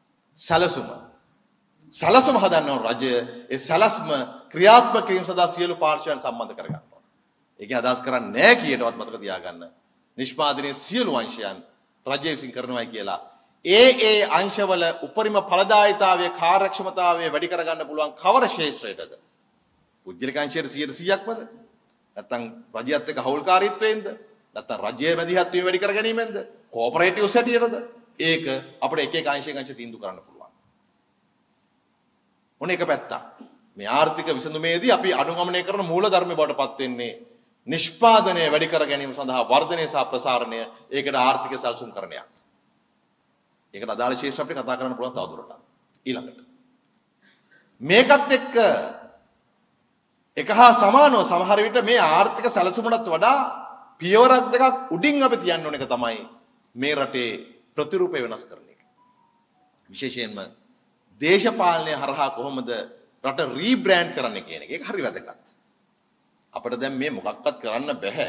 Speaker 1: සැලසුම හදන්න ඕන රජය ඒ සැලස්ම ක්‍රියාත්මක කිරීම සඳහා සියලු පාර්ශ්වයන් සම්බන්ධ කරගන්න ඕන. ඒකේ අදහස් කරන්නේ නැහැ කියලාවත් මතක තියාගන්න. නිෂ්පාදනයේ සියලු අංශයන් රජය විසින් කරනවායි කියලා. ඒ අංශවල උපරිම ඵලදායීතාවය කාර්යක්ෂමතාවය වැඩි කරගන්න පුළුවන් කවර ශේෂ්ත්‍රයටද? පුද්ගලික අංශයට 100%ක්මද? නැත්නම් රජයත් එක්ක හවුල්කාරීත්වයෙන්ද? නැත්නම් රජයේ මැදිහත් වීම වැඩි කර ගැනීමෙන්ද? කෝපරේටිව්ස් හැටියටද? ඒක අපිට එක එක අංශයෙන් අංශ තීන්දුව කරන්න පුළුවන්. මොන එක පැත්තක්. මේ ආර්ථික විසඳුමේදී අපි අනුගමනය කරන මූලධර්ම බවට පත් වෙන්නේ නිෂ්පාදනය වැඩි කර ගැනීම සඳහා වර්ධනය සහ ප්‍රසාරණය. ඒකට ආර්ථික සැලසුම්කරණයක්. ඒකට අදාළ ශේෂ්ත්‍ර අපිට කතා කරන්න පුළුවන් තවදුරටත්. ඊළඟට මේකත් එක්ක එක හා සමානව සමහර විට මේ ආර්ථික සැලසුමටත් වඩා පියවරක් දෙකක් උඩින් අපි තියන්න ඕන එක තමයි මේ රටේ ප්‍රතිරූපය වෙනස් කරන එක. විශේෂයෙන්ම දේශපාලනය හරහා කොහොමද රට රීබ්‍රෑන්ඩ් කරන්න කියන එක. ඒක හරි වැදගත්. අපිට දැන් මේ මොකක්වත් කරන්න බෑ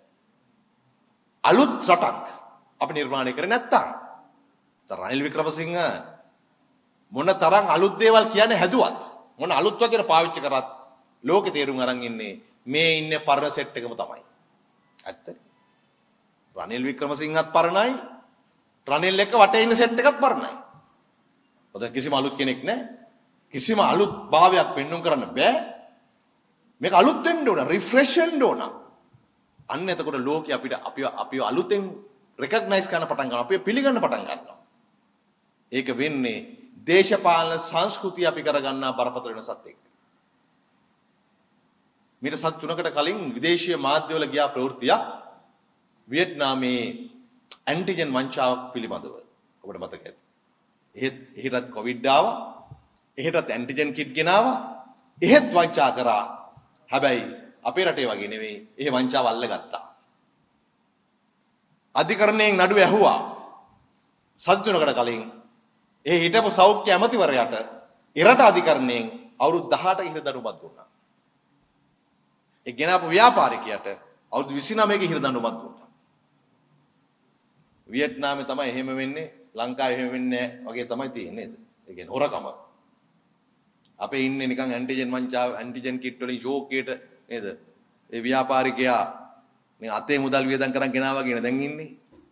Speaker 1: අලුත් රටක් අපි නිර්මාණය කරේ නැත්තම්. රනිල් වික්‍රමසිංහ මොන තරම් අලුත් දේවල් කියන්නේ හැදුවත් මොන අලුත් වචන පාවිච්චි කරත් ලෝකේ තේරුම් අරන් ඉන්නේ මේ ඉන්නේ පරණ සෙට් එකම තමයි. ඇත්ත. රනිල් වික්‍රමසිංහත් පරණයි. රනිල් එක්ක වටේ ඉන්න සෙට් එකත් පරණයි. ඔතන කිසිම අලුත් කෙනෙක් නැහැ. කිසිම අලුත් භාවයක් පෙන්වන්න කරන්න බෑ. මේක අලුත් වෙන්න ඕන, රිෆ්‍රෙෂ් වෙන්න ඕන. අන්න එතකොට ලෝකේ අපිව අලුතෙන් රෙකග්නයිස් කරන්න පටන් ගන්නවා. අපිව පිළිගන්න පටන් ගන්නවා. ඒක වෙන්නේ දේශපාලන සංස්කෘතිය අපි කරගන්නා බරපතල වෙනසත් එක්ක. මීට සත් 3කට කලින් විදේශීය මාධ්‍යවල ගියා ප්‍රවෘත්තියක් වියට්නාමයේ ඇන්ටිජන් වංචාවක් පිළිබඳව. ඔබට මතක ඇති. එහෙටත් කොවිඩ් ආවා. එහෙටත් ඇන්ටිජන් කිට් ගෙනාවා. එහෙත් වංචා කරා. හැබැයි අපේ රටේ වගේ නෙවෙයි. එහෙ වංචාව අල්ලගත්තා. අධිකරණයෙන් නඩුව ඇහුවා. සත් 3කට කලින් ඒ හිටපු සෞඛ්‍ය ඇමතිවරයාට ඉරට අධිකරණයෙන් අවුරුදු 18ක හිර දඬුවමක් දුන්නා. ඒ ගෙනාපු ව්‍යාපාරිකයාට අවුරුදු 29ක හිර දඬුවමක් දුන්නා. වියට්නාමේ තමයි එහෙම වෙන්නේ, ලංකාවේ එහෙම වෙන්නේ වගේ තමයි තියෙන්නේ නේද? ඒ කියන්නේ හොරකම. අපේ ඉන්නේ නිකන් ඇන්ටිජන් වංචාව, ඇන්ටිජන් කිට් වලින් ෂෝකේට නේද? ඒ ව්‍යාපාරිකයා මේ අතේ මුදල් වියදම් කරන් ගෙනාවා කියන දැන් ඉන්නේ.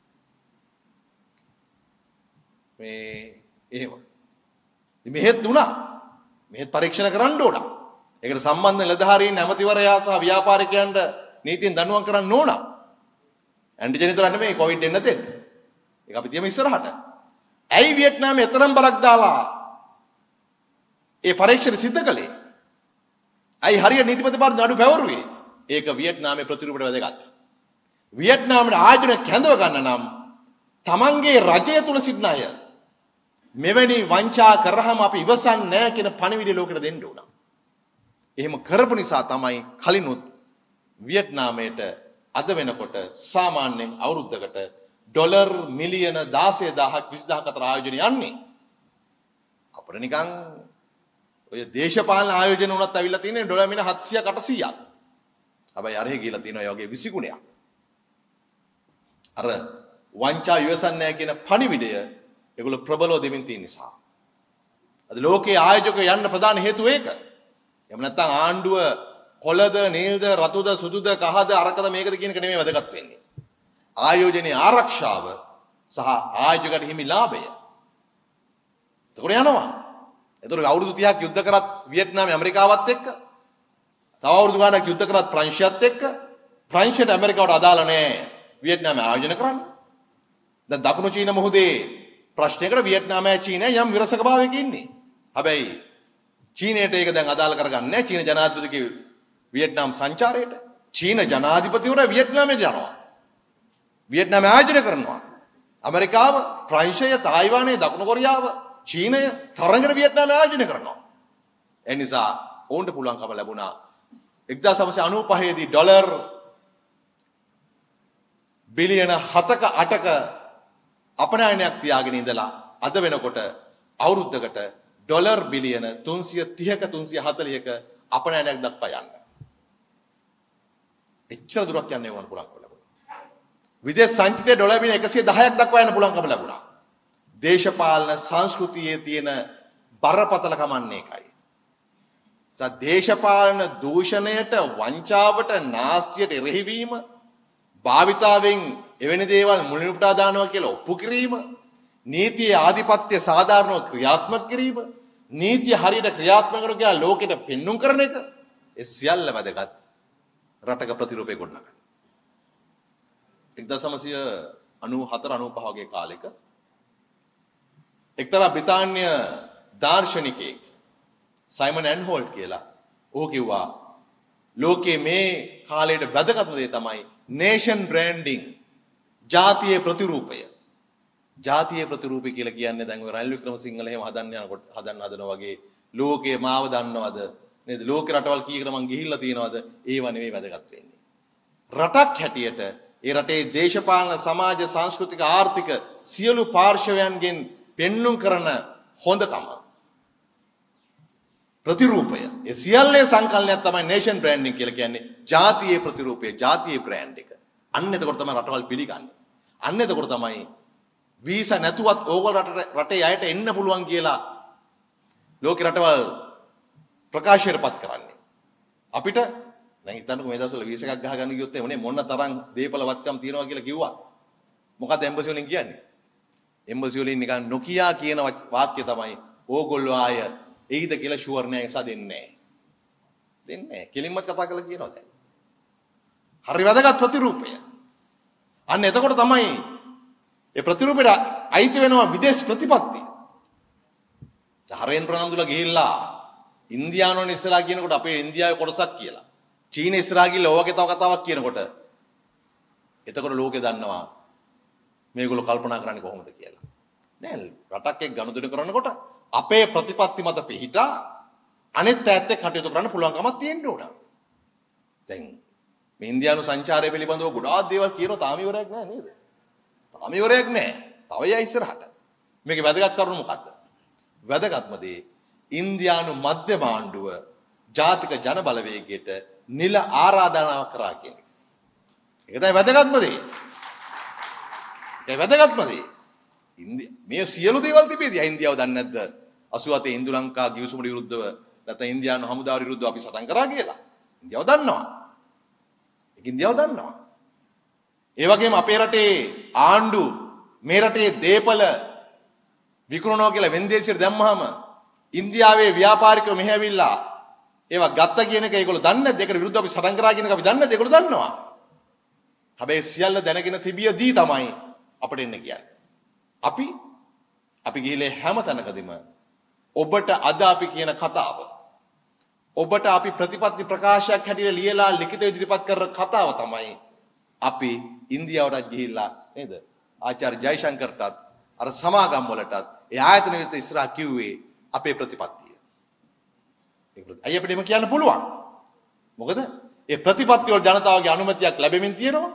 Speaker 1: මේ එහෙම. ඉතින් මෙහෙත් දුනා. මෙහෙත් පරීක්ෂණ කරන්න ඕන. ඒකට සම්බන්ධ නිලධාරීන් ඇමතිවරයා සහ ව්‍යාපාරිකයන්ට නීතියෙන් දඬුවම් කරන්න ඕන. ඇන්ටිජන් විතර නෙමෙයි කොවිඩ් එන්න තෙත්. ඒක අපි තියමු ඉස්සරහට. ඇයි වියට්නාමයේ තරම් බරක් දාලා ඒ පරීක්ෂණ සිද්ධ කළේ? ඇයි හරියට නීතිපතිවරු නඩු පැවරුවේ? ඒක වියට්නාමයේ ප්‍රතිරූපයට වැදගත්. වියට්නාමයේ ආයෝජන කැඳව ගන්න නම් තමන්ගේ රජය තුල සිටින අය මෙවැනි වංචා කරාම අපි ඉවසන්නේ නැහැ කියන පණිවිඩය ලෝකෙට දෙන්න ඕන. එහෙම කරපු නිසා තමයි කලිනුත් වියට්නාමයට අද වෙනකොට සාමාන්‍යයෙන් අවුරුද්දකට ඩොලර් මිලියන 16000ක් 20000ක් අතර ආයෝජන යන්නේ. අපිට නිකන් ඔය දේශපාලන ආයෝජන උනත් අවිල්ලා තියෙන්නේ ඩොලර් මිලියන 700ක් 800ක්. හැබැයි අරහෙ ගිහලා තියෙනවා ඒ වගේ 20 ගුණයක්. අර වංචා ඉවසන්නේ නැහැ කියන පණිවිඩය ඒගොල්ලෝ ප්‍රබලව දෙමින් තියෙන නිසා. අද ලෝකයේ ආයෝජක යන්න ප්‍රධාන හේතුව ඒක. එහෙම නැත්නම් ආණ්ඩුව කොළද නිල්ද රතුද සුදුද කහද අරකද මේකද කියන එක නෙමෙයි වැදගත් වෙන්නේ. ආයෝජනයේ ආරක්ෂාව සහ ආයෝජකට හිමි ලාභය. එතකොට යනවා. එතකොට අවුරුදු 30ක් යුද්ධ කරත් වියට්නාමයේ ඇමරිකාවත් එක්ක තව අවුරුදු ගානක් යුද්ධ කරත් ප්‍රංශයත් එක්ක ප්‍රංශයට ඇමරිකාවට අදාළ නැහැ වියට්නාමයේ ආයෝජන කරන්න. දැන් දකුණු චීන මුහුදේ ප්‍රශ්නයකට වියට්නාමයේ චීනය යම් විරසක භාවයක ඉන්නේ. හැබැයි චීනයට ඒක දැන් අදාළ කරගන්නේ නැහැ. චීන ජනාධිපතිගේ වියට්නාම් සංචාරයට. චීන ජනාධිපතිවරයා වියට්නාමයට යනවා. වියට්නාම ආයෝජනය කරනවා. ඇමරිකාව, ප්‍රංශය, තායිවානය, දකුණු කොරියාව චීනය තරඟන වියට්නාම ආයෝජනය කරනවා. ඒ නිසා ඕන්ට පුළුවන්කම ලැබුණා 1995 දී ඩොලර් බිලියන 7ක 8ක අපනයනයක් තියාගෙන ඉඳලා අද වෙනකොට අවුරුද්දකට ඩොලර් බිලියන 330ක 340ක අපනයනයක් දක්වා යන්න. එච්චර දුරක් යන්න ඕන පුළුවන්කම ලැබුණා. විදේශ සංචිතයේ ඩොලර් බිලියන 110ක් දක්වා යන්න පුළුවන්කම ලැබුණා. දේශපාලන සංස්කෘතියේ තියෙන බරපතලකමන්නේ එකයි. දේශපාලන දූෂණයට වංචාවට නාස්තියට එරෙහිවීම භාවිතාවෙන් එවැනි දේවල් මුලින් උපුටා දානවා කියලා ඔප්පු කිරීම නීතියේ ආධිපත්‍ය සාධාරණව ක්‍රියාත්මක කිරීම නීතිය හරියට ක්‍රියාත්මක කරනවා කියලා ලෝකෙට පෙන්눔 කරන එක ඒ සියල්ල වැදගත් රටක ප්‍රතිරූපේ ගොඩනගන්න 1994 95 වගේ කාලෙක එක්තරා බ්‍රිතාන්‍ය දාර්ශනිකයෙක් සයිමන් ඇන්හෝල්ට් කියලා ඔහු කිව්වා ලෝකයේ මේ කාලයට වැදගත්ම දේ තමයි නේෂන් බ්‍රෑන්ඩින් ජාතියේ ප්‍රතිරූපය. ජාතියේ ප්‍රතිරූපය කියලා කියන්නේ දැන් ඔය රනිල් වික්‍රමසිංහල එහෙම හදන්න හදනවා වගේ ලෝකයේ මාව දන්නවද නේද? ලෝකේ රටවල් කීයකට මං ගිහිල්ලා තියෙනවද? ඒව නෙවෙයි වැදගත් වෙන්නේ. රටක් හැටියට ඒ රටේ දේශපාලන සමාජ සංස්කෘතික ආර්ථික සියලු පාර්ශවයන්ගෙන් පෙන්눔 කරන හොඳකම ප්‍රතිරූපය ඒ සියල්ලේ සංකලනයක් තමයි නේෂන් බ්‍රෑන්ඩින් කියලා කියන්නේ ජාතියේ ප්‍රතිරූපය ජාතියේ බ්‍රෑන්ඩ් එක. අන්න එතකොට තමයි රටවල් පිළිගන්නේ. අන්න එතකොට තමයි වීසා නැතුවත් ඕගොල්ලෝ රටේ අයට එන්න පුළුවන් කියලා ලෝක රටවල් ප්‍රකාශයටපත් කරන්නේ. අපිට දැන් හිතන්නකෝ මේ දවස්වල වීසා එකක් ගහගන්න ගියොත් එමුනේ මොන තරම් දීපල වත්කම් තියනවා කියලා කිව්වා. මොකද එම්බසි වලින් කියන්නේ? එම්බසි වලින් නිකන් නොකියා කියන වාක්‍ය තමයි ඕගොල්ලෝ ආය එයිද කියලා ෂුවර් නෑ එසා දෙන්නේ නැහැ. කෙලින්මත් කතා කරලා කියනවා දැන්. හරි වැදගත් ප්‍රතිරූපය. අන්න එතකොට තමයි ඒ ප්‍රතිරූපයට අයිති වෙනවා විදේශ ප්‍රතිපත්තිය. හරෙන් ප්‍රනාන්දුලා ගිහිල්ලා ඉන්දියානෝන් ඉස්සරහා කියනකොට අපේ ඉන්දියාවේ කොටසක් කියලා. චීන ඉස්සරහා ගිහිල්ලා ඔයගේ තව කතාවක් කියනකොට එතකොට ලෝකේ දන්නවා මේගොල්ලෝ කල්පනා කරන්නේ කොහොමද කියලා. නෑ රටක් එක්ක ගනුදෙනු කරනකොට අපේ ප්‍රතිපත්ති මත පිහිටා අනිත් ඈත් එක්ක කටයුතු කරන්න පුළුවන්කමක් තියෙන්න ඕන. දැන් මේ ඉන්දියානු සංචාරය පිළිබඳව ගොඩාක් දේවල් කියනවා තාම ඉවරයක් නෑ නේද? තාම ඉවරයක් නෑ. තව යයි ඉස්සරහට. මේකේ වැදගත් කරුණ මොකද්ද? වැදගත්ම දේ ඉන්දියානු මධ්‍යම ආණ්ඩුව ජාතික ජන බලවේගයට නිල ආරාධනාවක් කරා කියන එක. ඒක තමයි වැදගත්ම දේ. ඒක වැදගත්ම දේ. මේ සියලු දේවල් තිබෙදී ඉන්දියාව දන්නේ නැද්ද 87 ඉන්දු ලංකා ගිවිසුමට විරුද්ධව නැත්නම් ඉන්දියානු හමුදාවට විරුද්ධව අපි සටන් කරා කියලා. ඉන්දියාව දන්නවා. ඒක ඉන්දියාව දන්නවා. ඒ වගේම අපේ රටේ ආණ්ඩු මේ රටේ දේපල විකුණනවා කියලා වෙන්දේසියට දැම්මහම ඉන්දියාවේ ව්‍යාපාරිකයෝ මෙහෙ ඇවිල්ලා ඒවා ගත්ත කියන එක ඒගොල්ලෝ දන්නේ නැද්ද? ඒකට විරුද්ධව අපි සටන් කරා කියන එක අපි දන්නේ නැද්ද? ඒගොල්ලෝ දන්නවා. හැබැයි සියල්ල දැනගෙන තිබියදී තමයි අපිට එන්න කියන්නේ. අපි ගිහිලේ හැම තැනකදීම ඔබට අද අපි කියන කතාව ඔබට අපි ප්‍රතිපත්ති ප්‍රකාශයක් හැටියට ලියලා ලිඛිත ඉදිරිපත් කරන කතාව තමයි අපි ඉන්දියාවට ගිහිල්ලා නේද ආචාර්ය ජයශංකර්ටත් අර සමාගම් වලටත් ඒ ආයතන විත ඉස්සරහ කිව්වේ අපේ ප්‍රතිපත්තිය. ඒක අය අපිට එහෙම කියන්න පුළුවන්. මොකද ඒ ප්‍රතිපත්ති වල ජනතාවගේ අනුමැතියක් ලැබෙමින් තියෙනවා.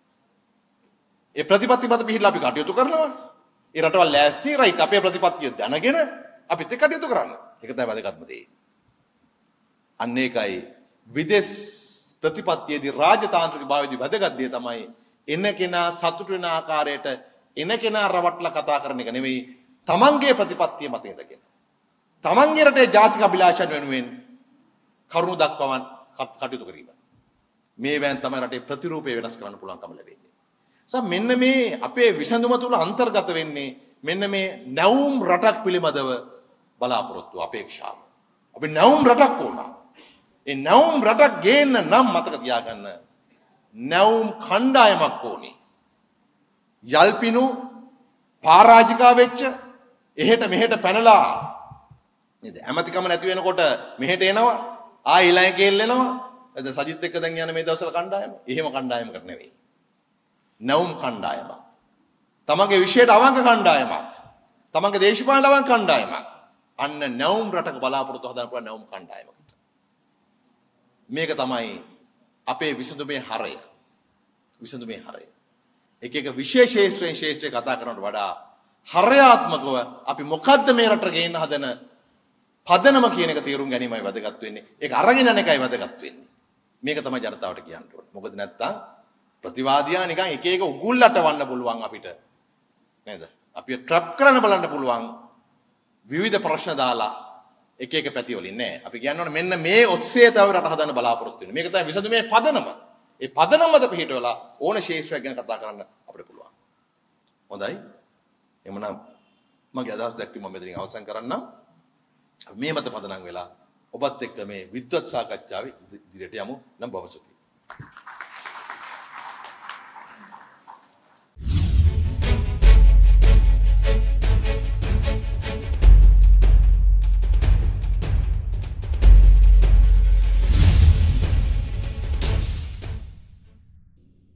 Speaker 1: ඒ ප්‍රතිපත්ති මත පිළිහිලා අපි කටයුතු කරනවා. ඒ රටවල් ලෑස්ති රයිට් අපේ ප්‍රතිපත්තිය දැනගෙන අපිත් එක්ක කටයුතු කරන්න. ඒක තමයි වැදගත්ම දේ. අන්න ඒකයි විදේශ ප්‍රතිපත්තියේදී රාජතාන්ත්‍රික භාවයේදී වැදගත් දේ තමයි එන කෙනා සතුටු වෙන ආකාරයට එන කෙනා රවට්ටලා කතා කරන එක නෙවෙයි තමන්ගේ ප්‍රතිපත්තිය මත ඉඳගෙන. තමන්ගේ රටේ ජාතික අභිලාෂයන් වෙනුවෙන් කරුණු දක්වමන් කටයුතු කිරීම. මේ වෑන් තමයි රටේ ප්‍රතිරූපය වෙනස් කරන්න පුළුවන්කම ලැබෙන්නේ. මෙන්න මේ අපේ විසඳුම තුල අන්තර්ගත වෙන්නේ මෙන්න මේ නැවුම් රටක් පිළිබඳව බලාපොරොත්තු අපේක්ෂාව. අපි නැවුම් රටක් ඕන. ඒ නැවුම් රටක් ගේන්න නම් මතක තියාගන්න නැවුම් කණ්ඩායමක් ඕනේ. යල්පිනු පරාජිකා වෙච්ච එහෙට මෙහෙට පැනලා නේද? ඇමතිකම නැති වෙනකොට මෙහෙට එනවා ආයෙ ඊළඟ ගෙල්ලෙනවා. එද සජිත් එක්ක දැන් යන මේ දවස්වල කණ්ඩායම එහෙම කණ්ඩායමකට නෙවෙයි. නැවුම් කණ්ඩායමක්. තමන්ගේ විශේෂයට අවංක කණ්ඩායමක්. තමන්ගේ දේශපාලන ලවන් කණ්ඩායමක් අන්න නැවුම් රටක බලාපොරොත්තු හදන්න පුළුවන් නැවුම් කණ්ඩායමකට. මේක තමයි අපේ විසඳුමේ හරය. විසඳුමේ හරය. එක එක විශේෂයෙන් ශේෂ්ත්‍රය කතා කරනවට වඩා හරයාත්මකව අපි මොකද්ද මේ රටට ගේන්න හදන පදනම කියන එක තේරුම් ගැනීමයි වැදගත් වෙන්නේ. ඒක අරගෙන යන එකයි වැදගත් වෙන්නේ. මේක තමයි ජනතාවට කියන්න ඕනේ. මොකද නැත්තම් ප්‍රතිවාදියා නිකන් එක එක උගුල්ලට වන්න පුළුවන් අපිට. නේද? අපි ට්‍රැප් කරන්න බලන්න පුළුවන් විවිධ ප්‍රශ්න දාලා එක එක පැති වලින් නෑ. අපි කියන්න ඕනේ මෙන්න මේ ඔස්සේ තමයි රට හදන්න බලාපොරොත්තු වෙන්නේ. මේක තමයි විසඳුමේ පදනම. ඒ පදනම මත පිහිටවලා ඕන ශේෂ්ත්‍රයක් ගැන කතා කරන්න අපිට පුළුවන්. හොඳයි. එමනම් මගේ අදහස් දැක්වීම මම මෙතනින් අවසන් කරන්නම්. මේ මත පදනම් වෙලා ඔබත් එක්ක මේ විද්වත් සාකච්ඡාවේ ඉදිරියට යමු නම් බොහොම ස්තුතියි.